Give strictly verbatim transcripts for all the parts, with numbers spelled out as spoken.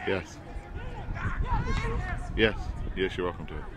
Yes. Yes. Yes, you're welcome to it.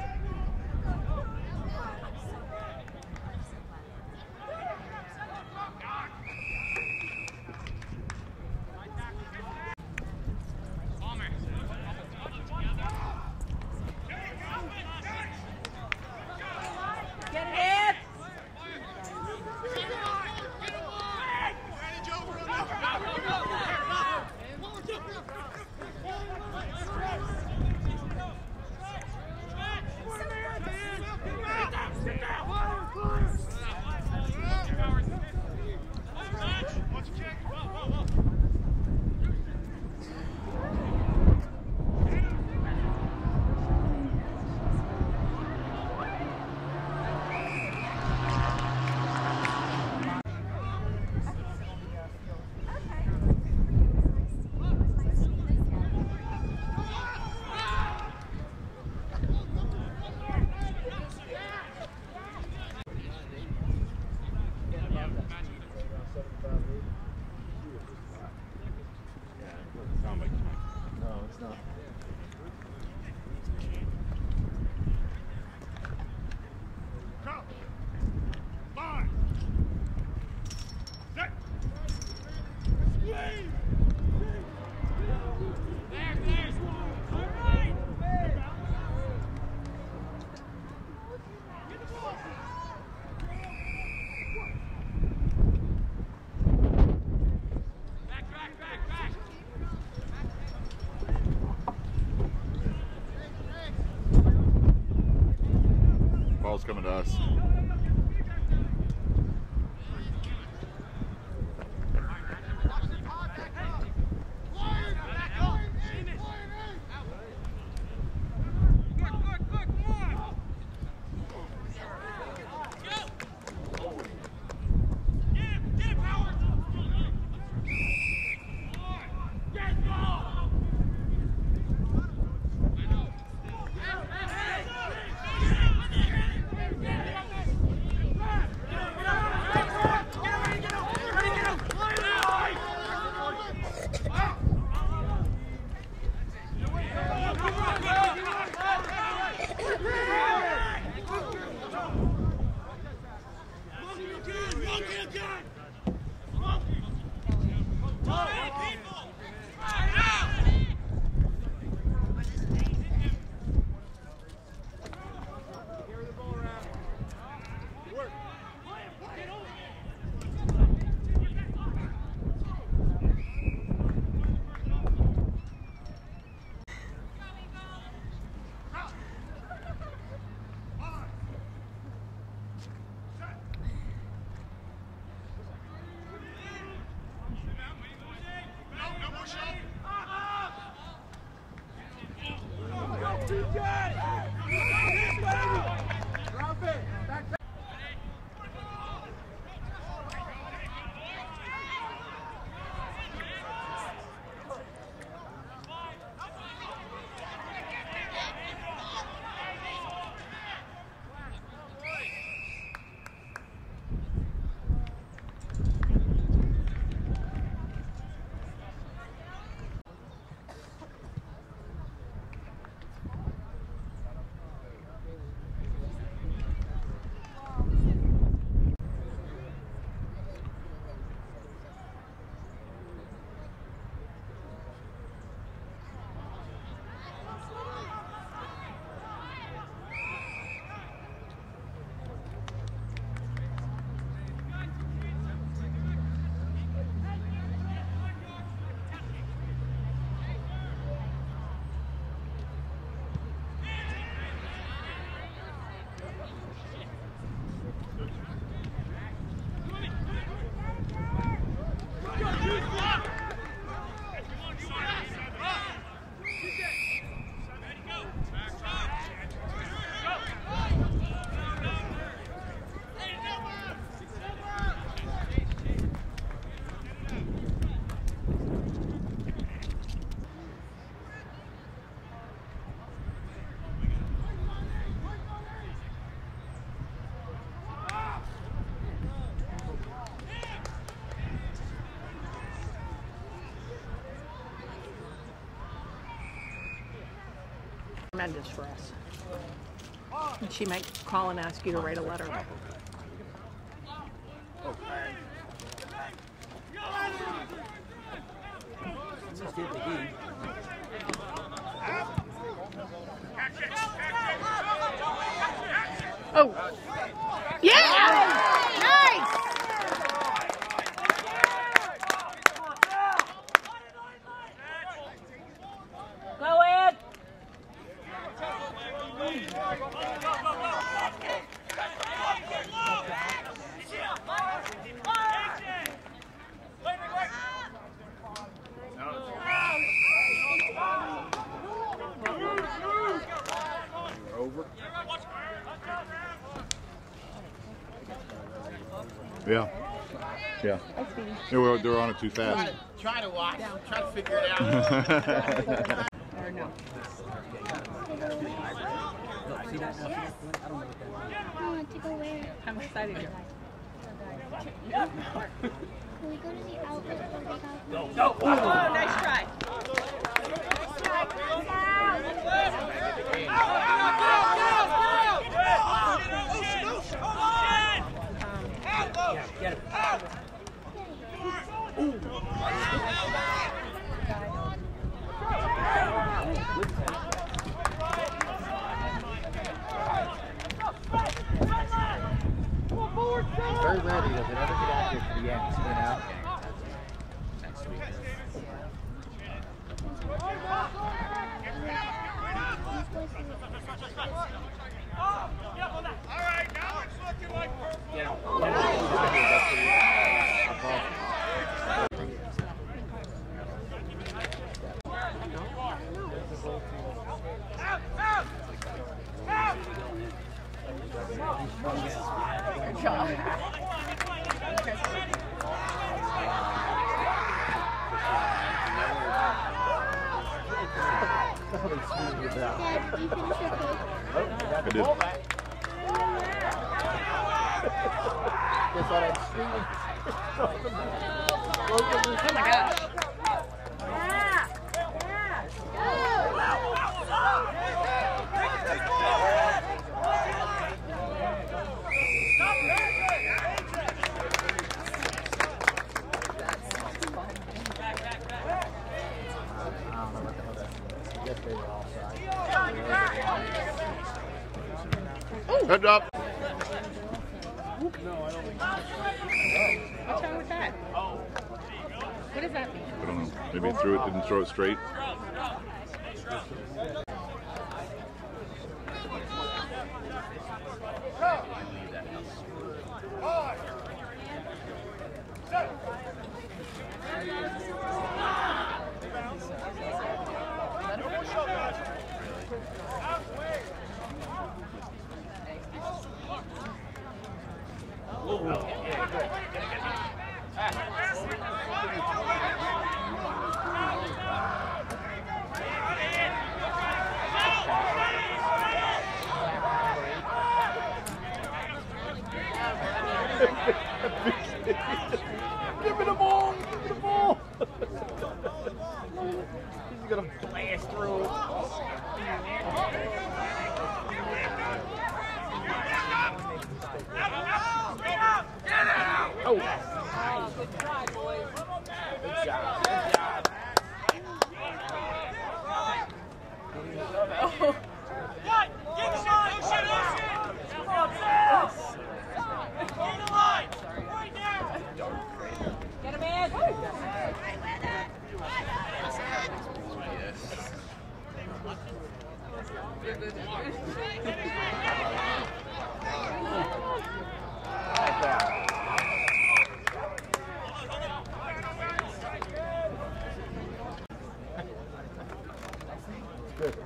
Ball's coming to us. tremendous for us. And she might call and ask you to write a letter. Oh, yeah! Nice! Go Ed! Over. Yeah. Yeah. They were, they were on it too fast. Try to watch. Try to figure it out. Or no. Oh, to go where? I'm excited here. Can we go to the outlet where they have... Go, go! Oh, nice try. Get it. Very rarely does it ever get active to the end, spin out. Next week. Alright, now it's looking like purple. Get him. Get him. Out, out! Out! Good job. Dad, you finish your coke? I did. Oh my gosh. Head up. What's wrong with that? What does that mean? I don't know. Maybe it threw it, didn't throw it straight. Give me the ball! Give me the ball! He's gonna blast through. Oh! Good try, boys. Good job. Good job. Oh. Get the line! Ocean, Ocean! Get the line! Right now! Get him in! Like that. Good.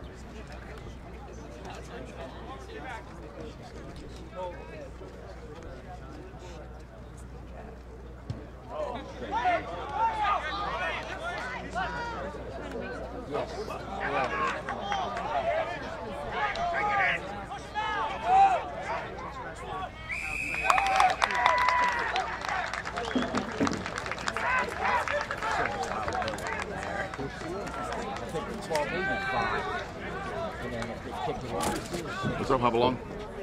twelve, maybe five. And then if they kick it in, What's up, Hopalong?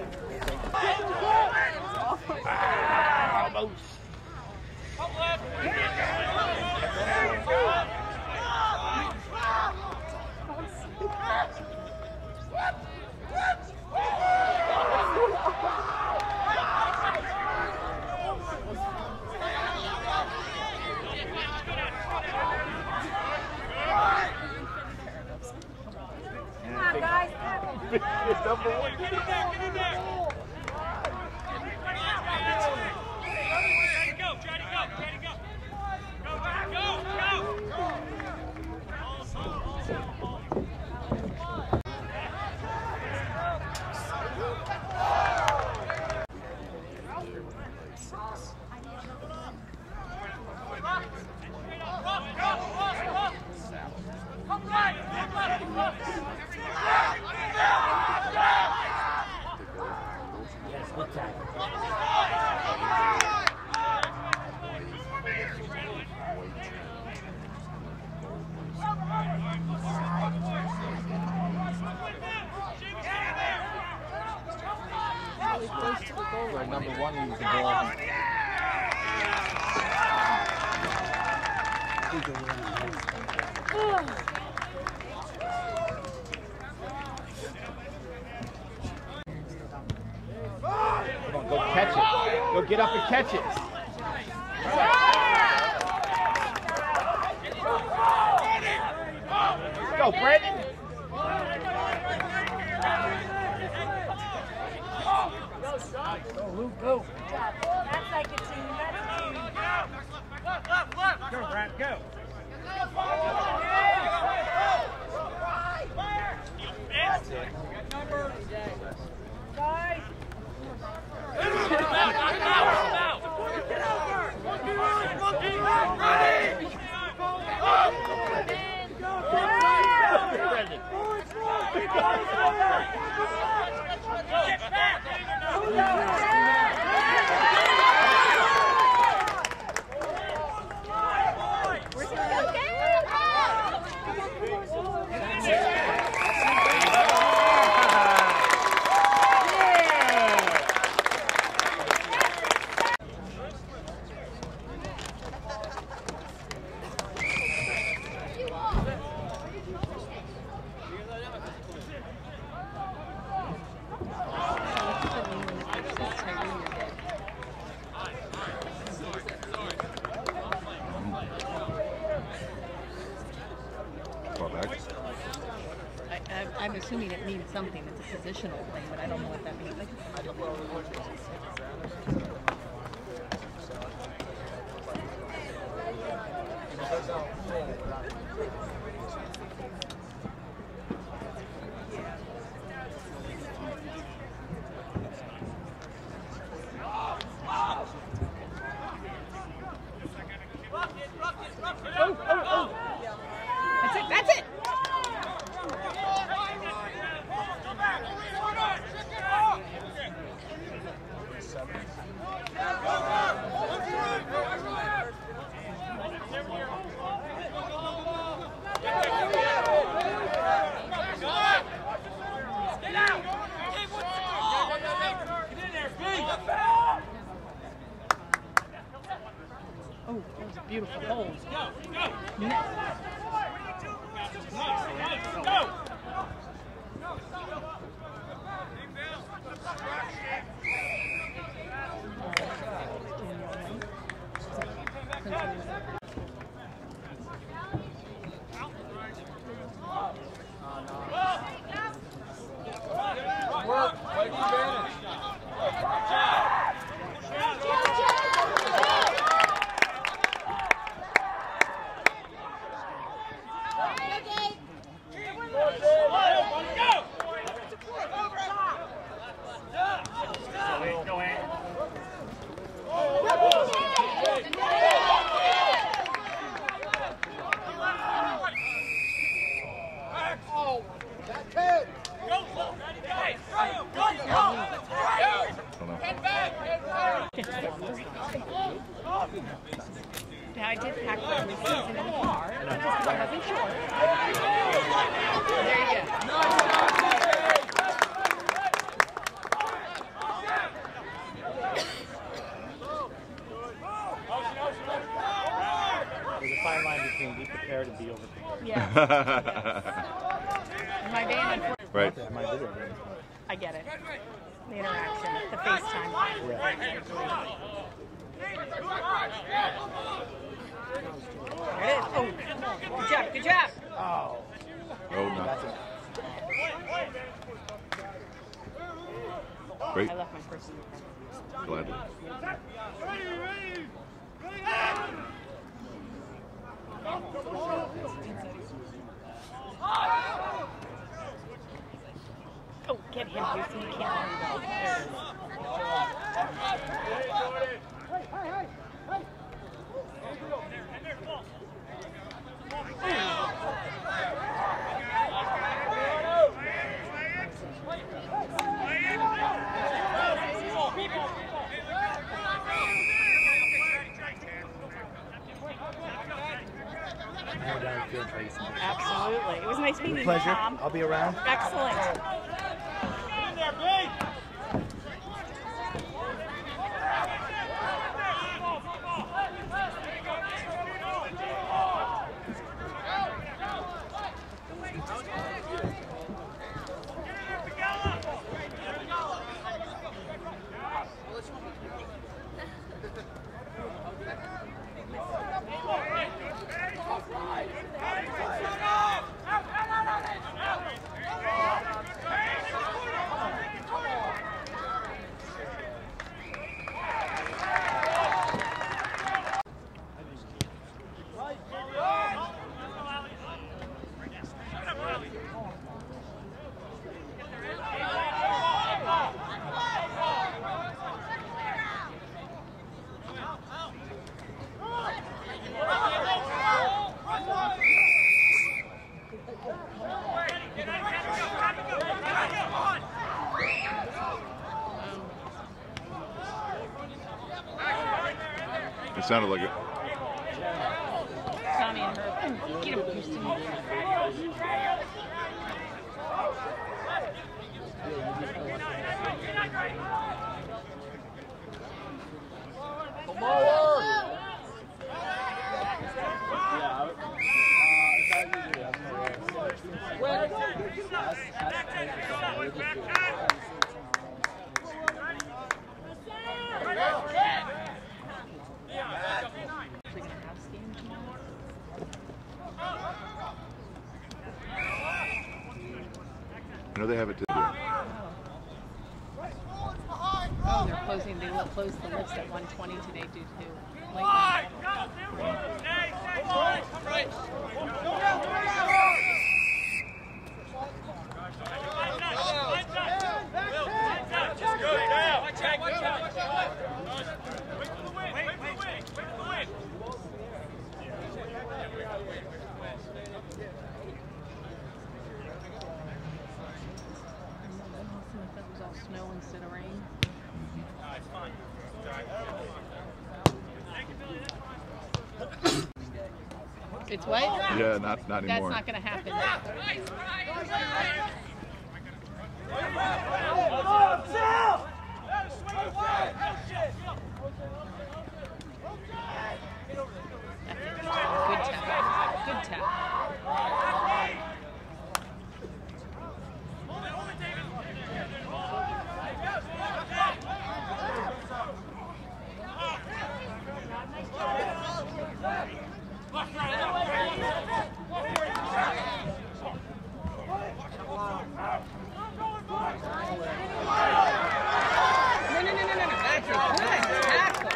Get in there, get in there. Try to go, try to go, try to go. Go, go, go. yes, good tackle. Right, number one, he's the ball. Come on, go catch it. Go get up and catch it. Go, Brandon. Go, Luke, go. That's like a team. That's a team. Left, left, left. Go, Brad, go. That's it. Guys. I, I, I'm assuming it means something. It's a positional thing, but I don't know what that means. Oh, oh, oh. That's it, that's it! Oh, that was a beautiful hole. Go, go. Net. Go. Work. Play the advantage. Yeah, I did pack for the season in the car, just because I wasn't sure. There you go. prepared and be over prepared. Yeah. My band, Right. I get it. The interaction, the FaceTime. Yeah. There it is. Oh, good job, good job. Oh. Oh, no. Great. I left my purse in the car. Gladly. Oh, get him, Houston. You can't let him go. There it is. Absolutely. It was nice meeting you, Pleasure. Tom. I'll be around. Excellent. It sounded like it. Tommy and her. Get him, Houston. I know they have it today. Oh, they're closing. They will close the lifts at one twenty today due to lightning. That was all snow instead of rain. It's what? Yeah, not not anymore. That's not going to happen. Good tap. Good tap. No, no, no, no, no, no. That's a good tackle.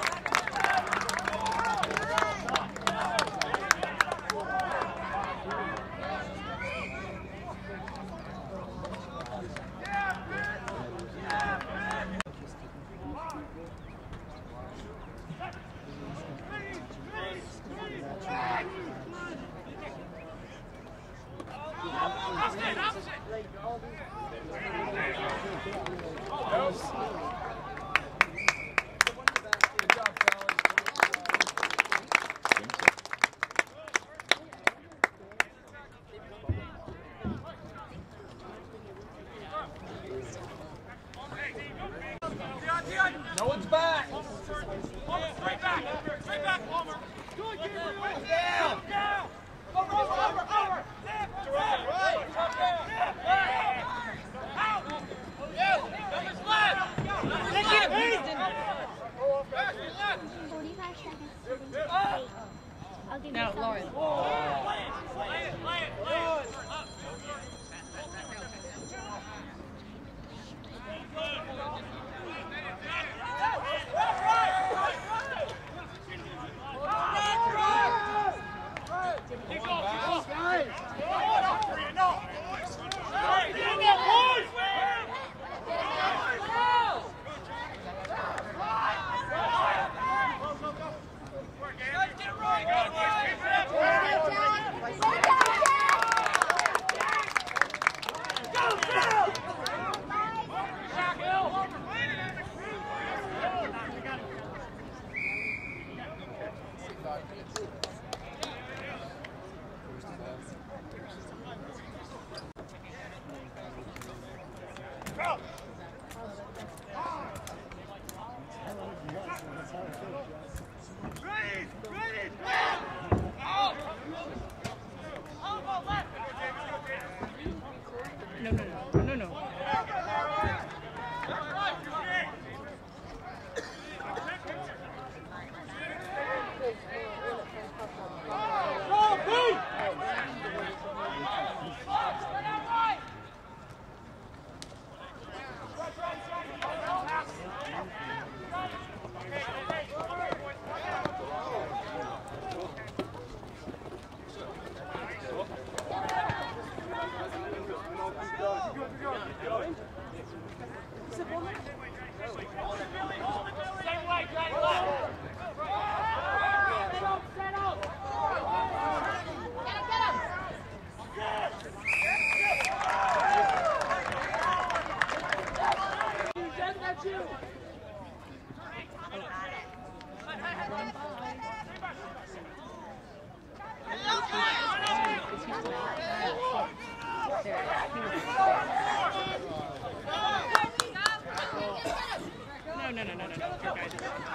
No one's back. Straight back. Straight back, Palmer. Down. Down. No, Lauren. No, no, no, no, no. No, no, no, no, no, no. Your guys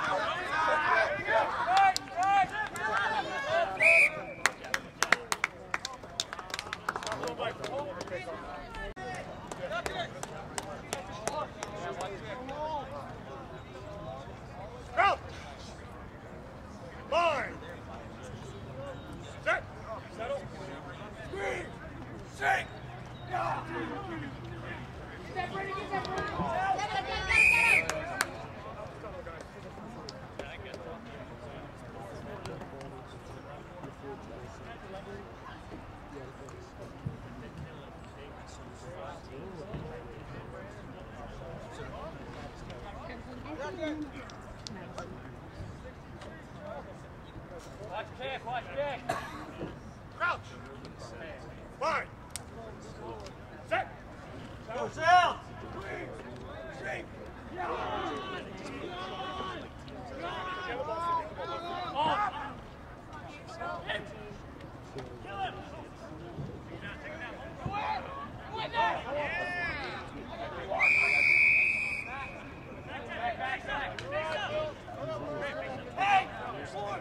Go! Line! Set! Settle! Screen! Shake! Get ready, get ready. Watch kick, watch kick! Crouch! Line! Set! Go, Sal! Shake! Off! Hit! Kill him! Back, back, back! Hey! Forward!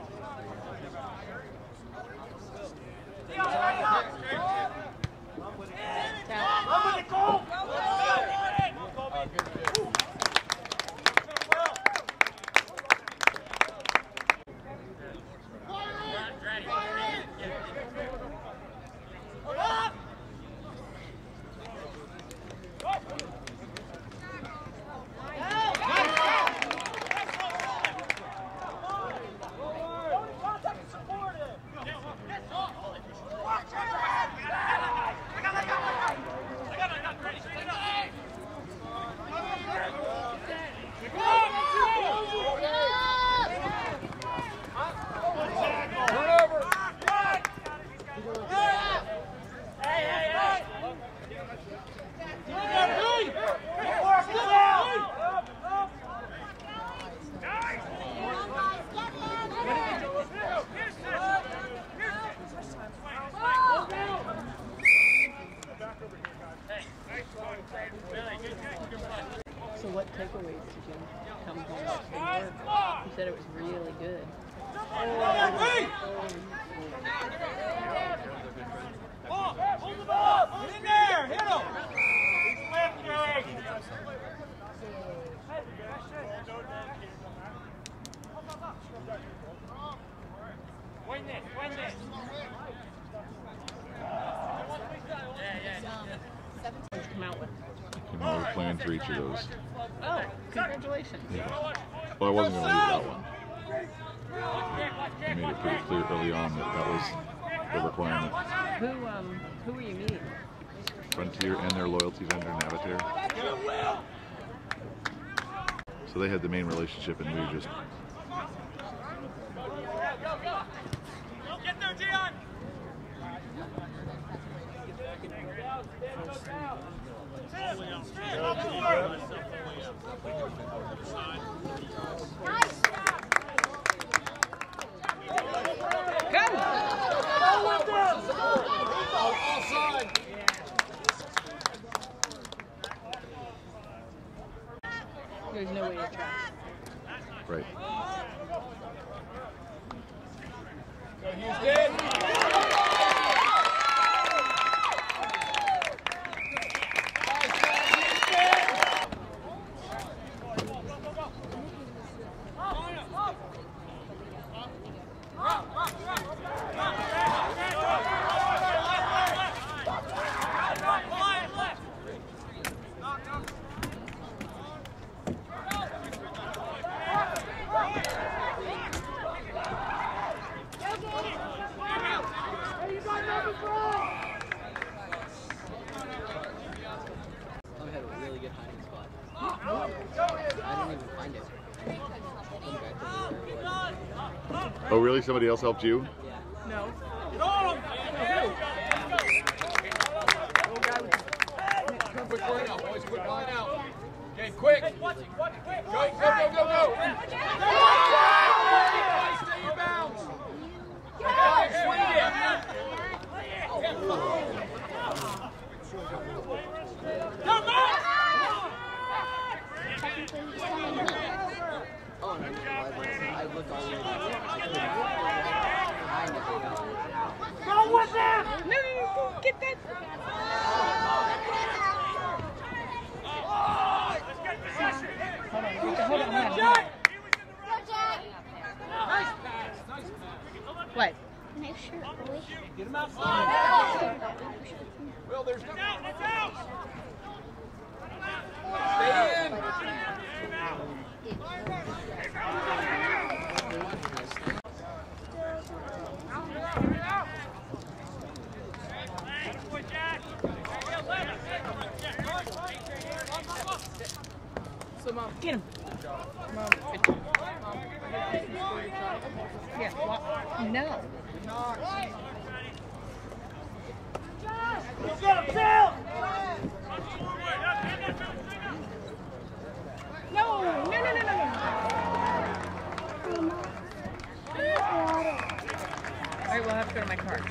So what takeaways did you come home from? You said it was really good. Hold the ball! Get in there! Hit him! Wayne Come out with. Came out with a plan for each of those. Oh, congratulations. Yeah. Well, I wasn't going to leave that one. I made it pretty clear early on that that was the requirement. Who um who were you meeting? Frontier and their loyalty vendor, Navitaire. So they had the main relationship, and we were just. Get there, Gian! There's no way to track. Right. Oh, really? Somebody else helped you? No. Quick line out, boys. Quick line out. Okay, quick. Go, go, go, go, go. Stay in bounds. Swing it. Come on! Oh, no, I looked all the way back. Go with them! No, get that. Hold on, hold on, hold on. Hold on. Nice pass. Nice pass. What? Nice shirt, boy. Get him outside. Well, there's no. It's out! Stay in. So, Mom, get him. Mom, yeah, well, no. No, no, no, no, no, no. All right, we'll have to go to my car.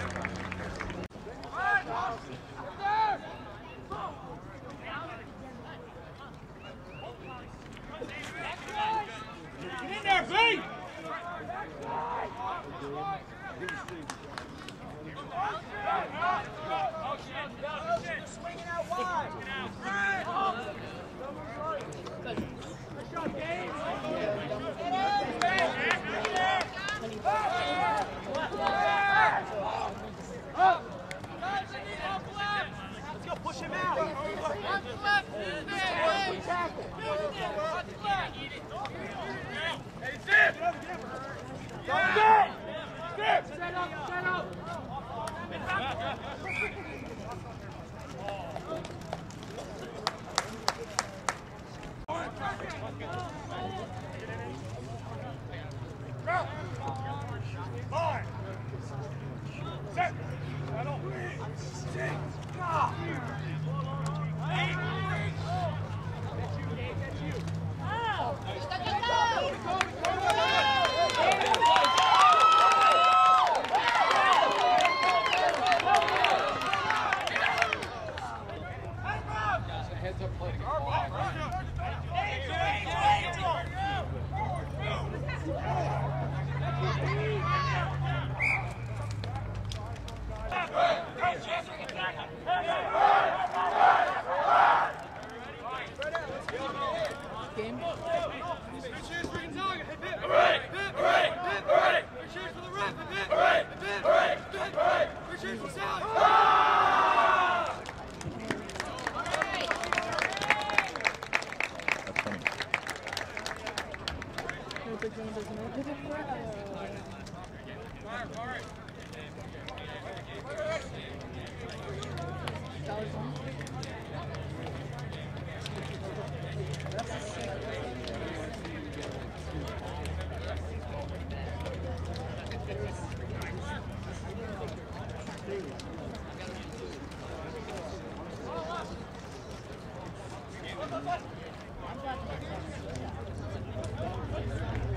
Get in there, B! Swinging out wide. Let's go push him out. Hey, Zip! Zip! Zip! Set up, set up! Fire, fire.